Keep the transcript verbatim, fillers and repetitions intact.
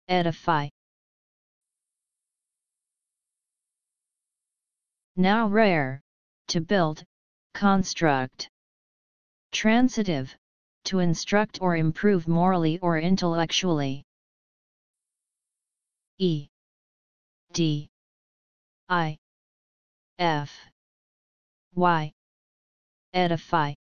edify. Now rare, to build, construct. Transitive, to instruct or improve morally or intellectually. E D I F Y edify.